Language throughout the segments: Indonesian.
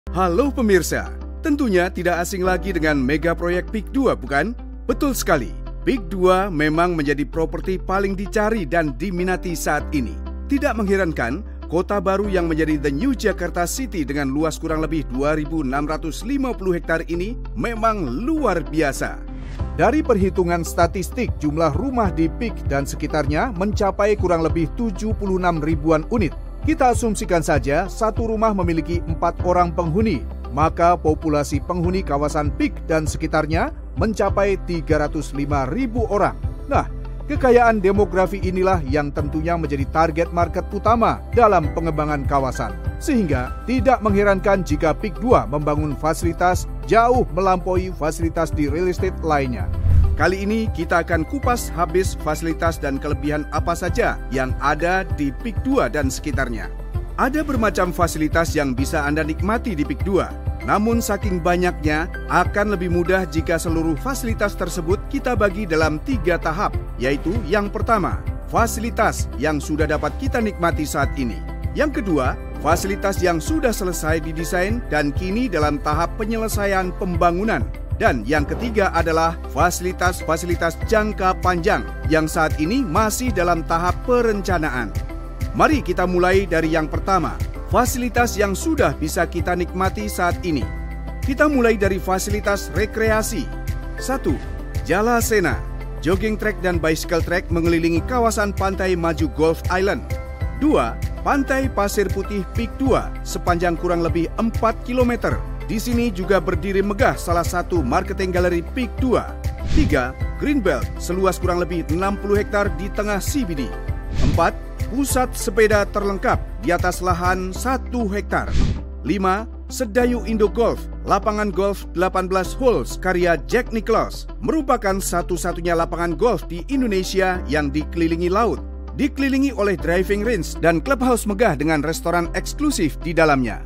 Halo pemirsa, tentunya tidak asing lagi dengan mega proyek PIK 2 bukan? Betul sekali, PIK 2 memang menjadi properti paling dicari dan diminati saat ini. Tidak mengherankan, kota baru yang menjadi The New Jakarta City dengan luas kurang lebih 2.650 hektar ini memang luar biasa. Dari perhitungan statistik, jumlah rumah di PIK dan sekitarnya mencapai kurang lebih 76 ribuan unit. Kita asumsikan saja satu rumah memiliki 4 orang penghuni, maka populasi penghuni kawasan PIK dan sekitarnya mencapai 305 ribu orang. Nah, kekayaan demografi inilah yang tentunya menjadi target market utama dalam pengembangan kawasan. Sehingga tidak mengherankan jika PIK 2 membangun fasilitas jauh melampaui fasilitas di real estate lainnya. Kali ini kita akan kupas habis fasilitas dan kelebihan apa saja yang ada di PIK 2 dan sekitarnya. Ada bermacam fasilitas yang bisa Anda nikmati di PIK 2. Namun saking banyaknya, akan lebih mudah jika seluruh fasilitas tersebut kita bagi dalam 3 tahap, yaitu yang pertama, fasilitas yang sudah dapat kita nikmati saat ini. Yang kedua, fasilitas yang sudah selesai didesain dan kini dalam tahap penyelesaian pembangunan. Dan yang ketiga adalah fasilitas-fasilitas jangka panjang yang saat ini masih dalam tahap perencanaan. Mari kita mulai dari yang pertama, fasilitas yang sudah bisa kita nikmati saat ini. Kita mulai dari fasilitas rekreasi. 1. Jalasena, jogging track dan bicycle track mengelilingi kawasan Pantai Maju Golf Island. 2. Pantai Pasir Putih PIK 2 sepanjang kurang lebih 4 km. Di sini juga berdiri megah salah satu marketing galeri PIK 2. 3. Greenbelt seluas kurang lebih 60 hektar di tengah CBD. 4. Pusat sepeda terlengkap di atas lahan 1 hektar. 5. Sedayu Indo Golf, lapangan golf 18 holes karya Jack Nicklaus, merupakan satu-satunya lapangan golf di Indonesia yang dikelilingi laut. Dikelilingi oleh driving range dan clubhouse megah dengan restoran eksklusif di dalamnya.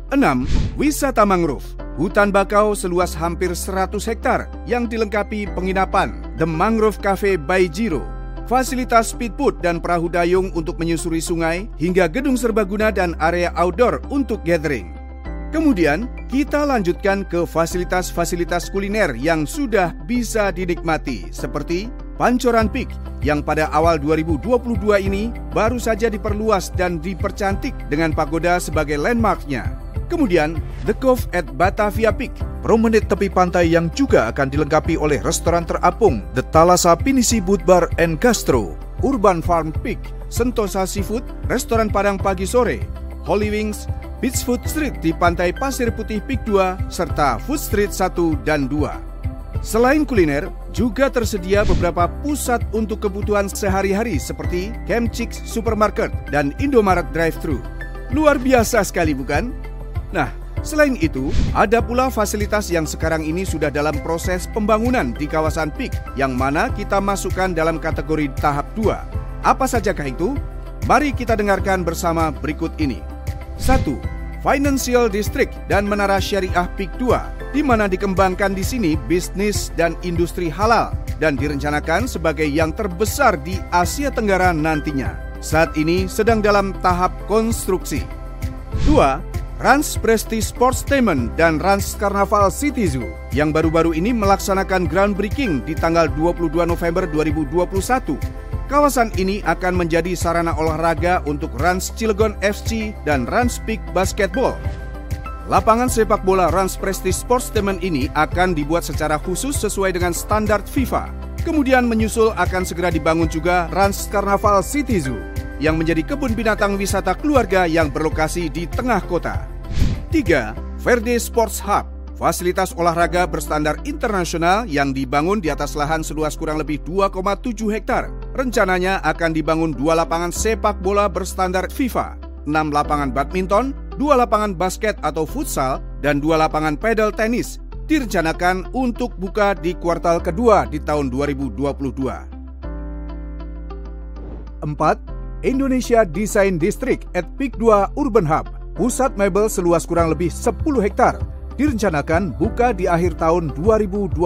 6. Wisata mangrove, hutan bakau seluas hampir 100 hektar yang dilengkapi penginapan The Mangrove Cafe by Jiro, fasilitas speedboat dan perahu dayung untuk menyusuri sungai, hingga gedung serbaguna dan area outdoor untuk gathering. Kemudian, kita lanjutkan ke fasilitas-fasilitas kuliner yang sudah bisa dinikmati, seperti Pancoran Peak yang pada awal 2022 ini baru saja diperluas dan dipercantik dengan pagoda sebagai landmarknya. Kemudian, The Cove at Batavia Peak, promenade tepi pantai yang juga akan dilengkapi oleh restoran terapung The Thalassa Pinisi Boot Bar and Gastro, Urban Farm Peak, Sentosa Seafood, restoran Padang pagi sore, Holy Wings, Beach Food Street di Pantai Pasir Putih PIK 2, serta Food Street 1 dan 2. Selain kuliner, juga tersedia beberapa pusat untuk kebutuhan sehari-hari seperti Camp Chicks Supermarket dan Indomaret Drive-Thru. Luar biasa sekali bukan? Nah, selain itu, ada pula fasilitas yang sekarang ini sudah dalam proses pembangunan di kawasan PIK yang mana kita masukkan dalam kategori tahap 2. Apa sajakah itu? Mari kita dengarkan bersama berikut ini. 1. Financial District dan Menara Syariah PIK 2, di mana dikembangkan di sini bisnis dan industri halal dan direncanakan sebagai yang terbesar di Asia Tenggara nantinya. Saat ini sedang dalam tahap konstruksi. 2. Rans Prestige Sportstainment dan Rans Carnaval City Zoo yang baru-baru ini melaksanakan groundbreaking di tanggal 22 November 2021. Kawasan ini akan menjadi sarana olahraga untuk Rans Cilegon FC dan Rans Peak Basketball. Lapangan sepak bola Rans Prestige Sportstainment ini akan dibuat secara khusus sesuai dengan standar FIFA. Kemudian menyusul akan segera dibangun juga Rans Carnaval City Zoo yang menjadi kebun binatang wisata keluarga yang berlokasi di tengah kota. 3. Verde Sports Hub, fasilitas olahraga berstandar internasional yang dibangun di atas lahan seluas kurang lebih 2,7 hektar. Rencananya akan dibangun 2 lapangan sepak bola berstandar FIFA, 6 lapangan badminton, 2 lapangan basket atau futsal, dan 2 lapangan pedal tenis. Direncanakan untuk buka di kuartal kedua di tahun 2022. 4. Indonesia Design District at PIK 2 Urban Hub, pusat mebel seluas kurang lebih 10 hektar, direncanakan buka di akhir tahun 2022.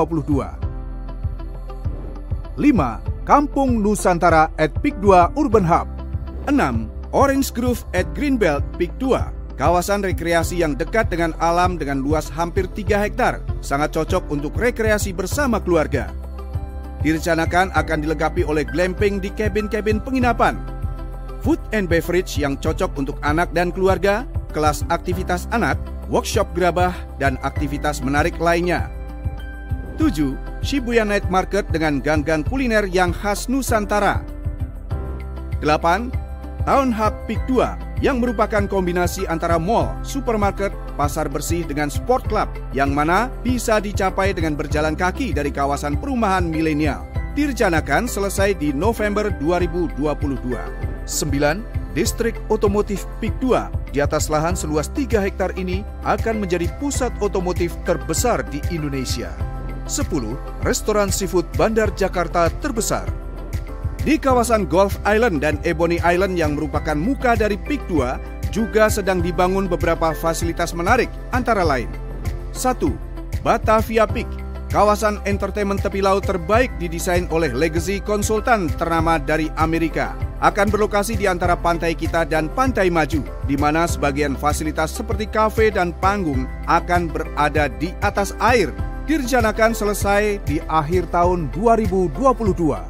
5. Kampung Nusantara at PIK 2 Urban Hub. 6. Orange Grove at Greenbelt PIK 2, kawasan rekreasi yang dekat dengan alam dengan luas hampir 3 hektar, sangat cocok untuk rekreasi bersama keluarga. Direncanakan akan dilengkapi oleh glamping di kabin-kabin penginapan, food and beverage yang cocok untuk anak dan keluarga, kelas aktivitas anak, workshop gerabah, dan aktivitas menarik lainnya. 7. Shibuya Night Market dengan gang-gang kuliner yang khas Nusantara. 8. Town Hub Peak 2 yang merupakan kombinasi antara mall, supermarket, pasar bersih dengan sport club yang mana bisa dicapai dengan berjalan kaki dari kawasan perumahan milenial. Direncanakan selesai di November 2022. 9. Distrik Otomotif Peak 2 di atas lahan seluas 3 hektar ini akan menjadi pusat otomotif terbesar di Indonesia. 10. Restoran seafood Bandar Jakarta terbesar. Di kawasan Gulf Island dan Ebony Island yang merupakan muka dari Peak 2 juga sedang dibangun beberapa fasilitas menarik antara lain. 1. Batavia Peak, kawasan entertainment tepi laut terbaik didesain oleh Legacy konsultan ternama dari Amerika. Akan berlokasi di antara pantai kita dan Pantai Maju, di mana sebagian fasilitas seperti kafe dan panggung akan berada di atas air. Direncanakan selesai di akhir tahun 2022.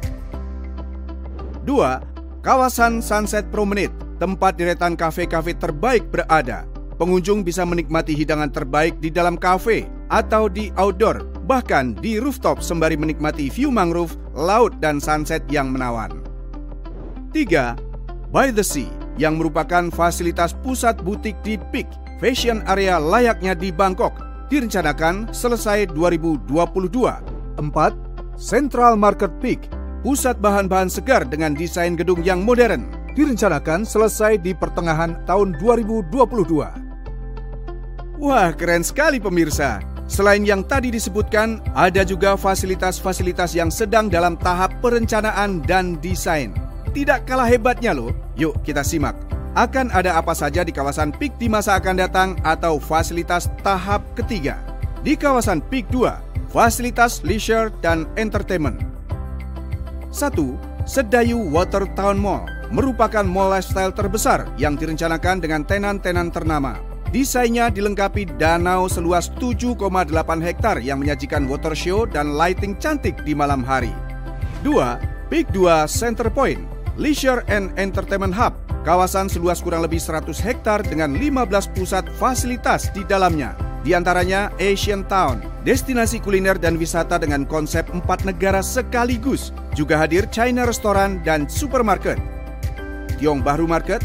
2. Kawasan Sunset Promenade, tempat deretan kafe-kafe terbaik berada. Pengunjung bisa menikmati hidangan terbaik di dalam kafe atau di outdoor, bahkan di rooftop sembari menikmati view mangrove, laut, dan sunset yang menawan. 3. By the Sea, yang merupakan fasilitas pusat butik di Peak Fashion Area layaknya di Bangkok. Direncanakan selesai 2022. 4. Central Market Peak, pusat bahan-bahan segar dengan desain gedung yang modern. Direncanakan selesai di pertengahan tahun 2022. Wah, keren sekali pemirsa. Selain yang tadi disebutkan, ada juga fasilitas-fasilitas yang sedang dalam tahap perencanaan dan desain. Tidak kalah hebatnya loh. Yuk kita simak. Akan ada apa saja di kawasan Peak di masa akan datang atau fasilitas tahap ketiga. Di kawasan Peak 2, fasilitas leisure dan entertainment. 1. Sedayu Water Town Mall merupakan mall lifestyle terbesar yang direncanakan dengan tenan-tenan ternama. Desainnya dilengkapi danau seluas 7,8 hektar yang menyajikan water show dan lighting cantik di malam hari. 2. Peak 2 Center Point, Leisure and Entertainment Hub, kawasan seluas kurang lebih 100 hektar dengan 15 pusat fasilitas di dalamnya. Di antaranya Asian Town, destinasi kuliner dan wisata dengan konsep 4 negara sekaligus. Juga hadir China Restoran dan Supermarket. Tiong Bahru Market,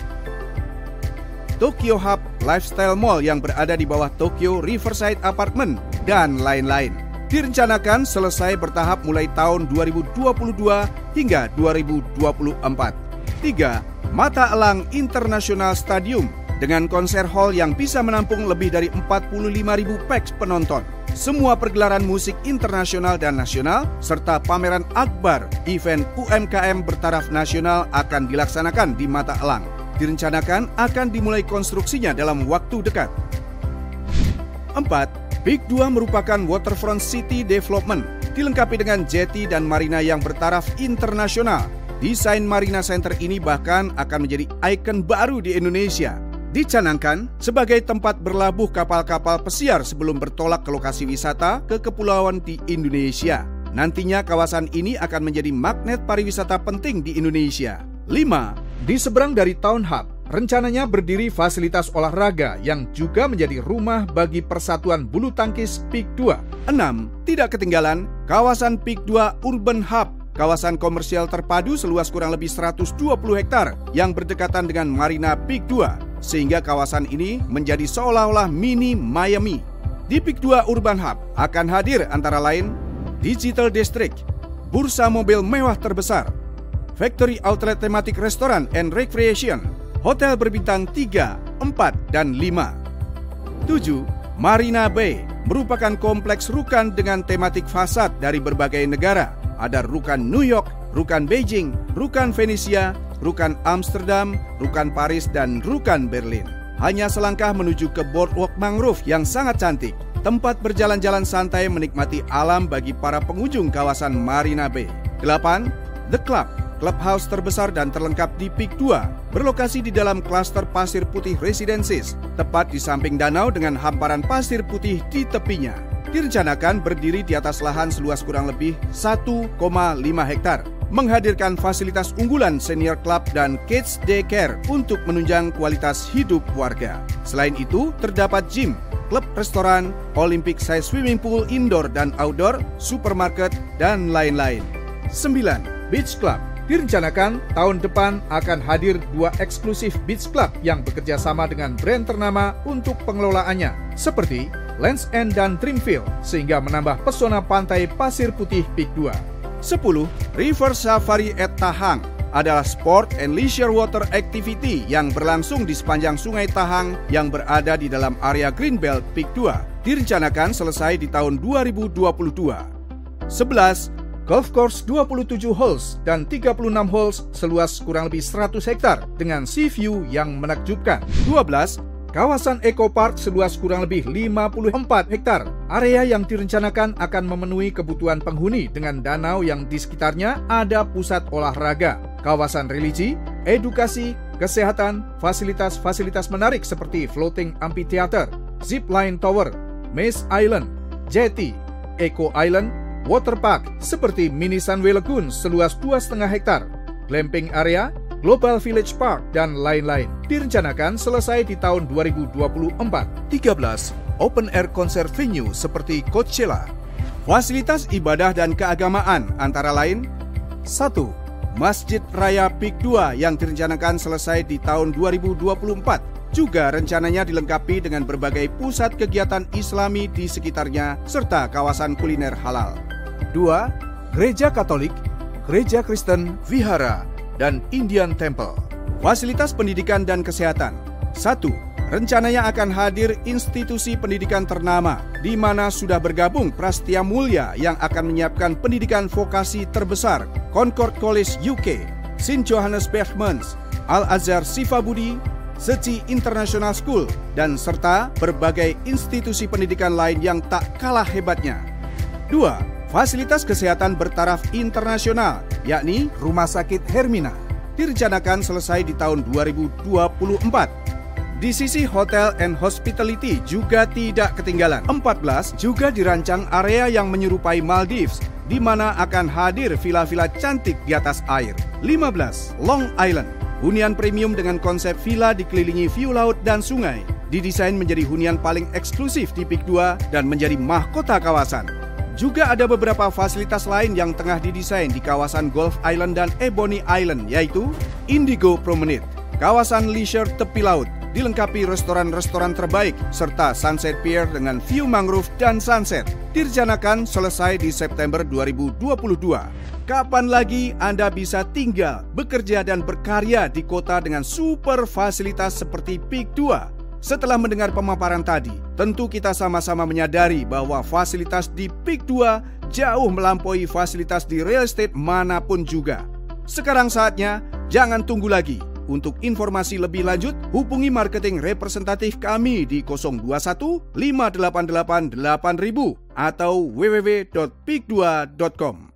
Tokyo Hub Lifestyle Mall yang berada di bawah Tokyo Riverside Apartment, dan lain-lain. Direncanakan selesai bertahap mulai tahun 2022 hingga 2024. 3. Mata Elang International Stadium dengan konser hall yang bisa menampung lebih dari 45.000 pax penonton. Semua pergelaran musik internasional dan nasional serta pameran akbar event UMKM bertaraf nasional akan dilaksanakan di Mata Elang. Direncanakan akan dimulai konstruksinya dalam waktu dekat. 4. Peak 2 merupakan waterfront city development, dilengkapi dengan jetty dan marina yang bertaraf internasional. Desain Marina Center ini bahkan akan menjadi ikon baru di Indonesia. Dicanangkan sebagai tempat berlabuh kapal-kapal pesiar sebelum bertolak ke lokasi wisata ke kepulauan di Indonesia. Nantinya kawasan ini akan menjadi magnet pariwisata penting di Indonesia. 5. Di seberang dari Town Hub, rencananya berdiri fasilitas olahraga yang juga menjadi rumah bagi Persatuan Bulu Tangkis Peak 2. 6. Tidak ketinggalan, kawasan Peak 2 Urban Hub, kawasan komersial terpadu seluas kurang lebih 120 hektar yang berdekatan dengan Marina Peak 2, sehingga kawasan ini menjadi seolah-olah mini Miami. Di Peak 2 Urban Hub akan hadir antara lain Digital District, bursa mobil mewah terbesar, factory outlet tematik restoran and recreation, hotel berbintang 3, 4, dan 5. 7. Marina Bay merupakan kompleks rukan dengan tematik fasad dari berbagai negara. Ada rukan New York, rukan Beijing, rukan Venesia, rukan Amsterdam, rukan Paris, dan rukan Berlin. Hanya selangkah menuju ke boardwalk mangrove yang sangat cantik. Tempat berjalan-jalan santai menikmati alam bagi para pengunjung kawasan Marina Bay. 8. The Club, clubhouse terbesar dan terlengkap di Peak 2, berlokasi di dalam klaster Pasir Putih Residences, tepat di samping danau dengan hamparan pasir putih di tepinya. Direncanakan berdiri di atas lahan seluas kurang lebih 1,5 hektar, menghadirkan fasilitas unggulan senior club dan kids daycare untuk menunjang kualitas hidup warga. Selain itu, terdapat gym, klub restoran, Olympic size swimming pool indoor dan outdoor, supermarket, dan lain-lain. 9. Beach Club. Direncanakan tahun depan akan hadir 2 eksklusif beach club yang bekerja sama dengan brand ternama untuk pengelolaannya, seperti Lands End dan Dreamfield, sehingga menambah pesona pantai pasir putih Peak 2. 10. River Safari at Tahang adalah sport and leisure water activity yang berlangsung di sepanjang Sungai Tahang yang berada di dalam area Greenbelt Peak 2. Direncanakan selesai di tahun 2022. 11. Golf course 27 holes dan 36 holes seluas kurang lebih 100 hektar dengan sea view yang menakjubkan. 12. Kawasan Eco Park seluas kurang lebih 54 hektar. Area yang direncanakan akan memenuhi kebutuhan penghuni dengan danau yang di sekitarnya ada pusat olahraga, kawasan religi, edukasi, kesehatan, fasilitas-fasilitas menarik seperti floating amphitheater, zip line tower, Maze Island, jetty, Eco Island, water park seperti Mini Sunway Lagoon seluas 2,5 hektar, glamping area, Global Village Park, dan lain-lain. Direncanakan selesai di tahun 2024. 13. Open air concert venue seperti Coachella. Fasilitas ibadah dan keagamaan antara lain 1. Masjid Raya Peak 2 yang direncanakan selesai di tahun 2024. Juga rencananya dilengkapi dengan berbagai pusat kegiatan Islami di sekitarnya serta kawasan kuliner halal. 2. Gereja Katolik, Gereja Kristen, Vihara, dan Indian Temple. Fasilitas pendidikan dan kesehatan. 1. Rencananya akan hadir institusi pendidikan ternama, di mana sudah bergabung Prastia Mulia yang akan menyiapkan pendidikan vokasi terbesar, Concord College UK, St. Johannes Bergmans, Al-Azhar Sifabudi, Seci International School, dan serta berbagai institusi pendidikan lain yang tak kalah hebatnya. 2. Fasilitas kesehatan bertaraf internasional, yakni Rumah Sakit Hermina, direncanakan selesai di tahun 2024. Di sisi hotel and hospitality juga tidak ketinggalan. 14. Juga dirancang area yang menyerupai Maldives, di mana akan hadir villa-villa cantik di atas air. 15. Long Island, hunian premium dengan konsep villa dikelilingi view laut dan sungai, didesain menjadi hunian paling eksklusif di Peak 2 dan menjadi mahkota kawasan. Juga ada beberapa fasilitas lain yang tengah didesain di kawasan Golf Island dan Ebony Island, yaitu Indigo Promenade, kawasan leisure tepi laut, dilengkapi restoran-restoran terbaik, serta Sunset Pier dengan view mangrove dan sunset. Direncanakan selesai di September 2022. Kapan lagi Anda bisa tinggal, bekerja, dan berkarya di kota dengan super fasilitas seperti Peak 2? Setelah mendengar pemaparan tadi, tentu kita sama-sama menyadari bahwa fasilitas di Peak 2 jauh melampaui fasilitas di real estate manapun juga. Sekarang saatnya, jangan tunggu lagi. Untuk informasi lebih lanjut, hubungi marketing representatif kami di 021 588 8000 atau www.peak2.com.